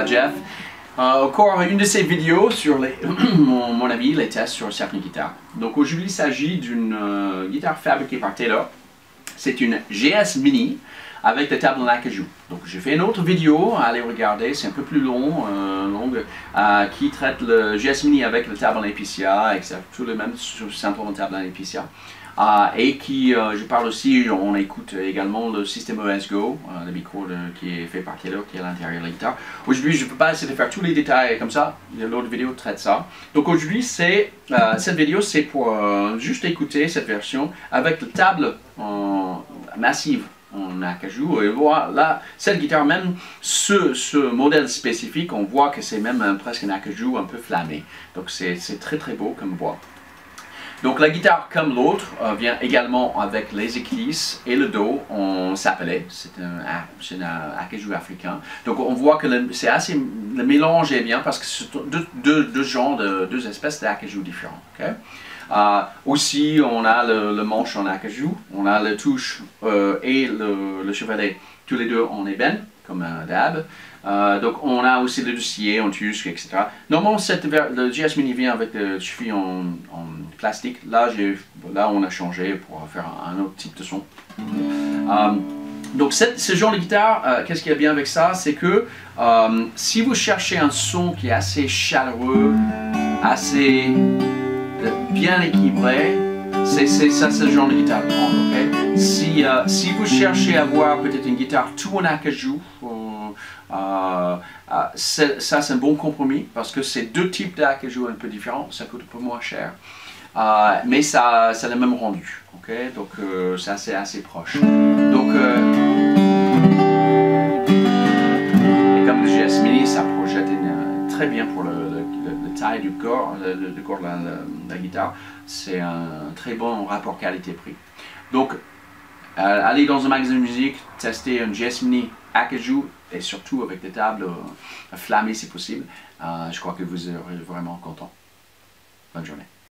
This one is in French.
Jeff. Encore une de ces vidéos sur mon avis, les tests sur certaines guitares. Donc aujourd'hui il s'agit d'une guitare fabriquée par Taylor. C'est une GS Mini avec des tables en acajou. Donc j'ai fait une autre vidéo, allez regarder, c'est un peu plus longue, qui traite le GS Mini avec le table en Epicia, etc. Tout le même simplement table en Epicia. Et qui, je parle aussi, on écoute également le système ES Go, le micro qui est fait par Taylor, qui est à l'intérieur de la guitare. Aujourd'hui, je ne peux pas essayer de faire tous les détails comme ça, l'autre vidéo traite ça. Donc aujourd'hui, cette vidéo, c'est pour juste écouter cette version avec la table massive en acajou. Et voilà, cette guitare, même ce modèle spécifique, on voit que c'est même presque un acajou un peu flammé. Donc c'est très très beau comme voix. Donc la guitare, comme l'autre, vient également avec les éclisses et le dos en sapelé. C'est un acajou africain. Donc on voit que le mélange est bien parce que c'est deux espèces d'acajou différents. Okay? Aussi, on a le manche en acajou, on a le touche et le chevalet, tous les deux en ébène, comme d'hab. Donc on a aussi le dossier en tusque, etc. Normalement, le GS Mini vient avec le cheville en plastique. Là, on a changé pour faire un autre type de son. Donc ce genre de guitare, qu'est-ce qu'il y a bien avec ça? C'est que si vous cherchez un son qui est assez chaleureux, assez bien équilibré, c'est le genre de guitare de prendre. Okay? Si vous cherchez à avoir peut-être une guitare tout en acajou, ça c'est un bon compromis parce que c'est deux types d'acajou un peu différents, ça coûte un peu moins cher, mais ça a le même rendu, okay? Donc c'est assez proche. Donc, et comme le GS Mini, ça projette très bien pour le taille du corps, le corps de la guitare, c'est un très bon rapport qualité-prix. Donc, allez dans un magasin de musique, tester un GS Mini acajou et surtout avec des tables flammées si possible. Je crois que vous serez vraiment content. Bonne journée.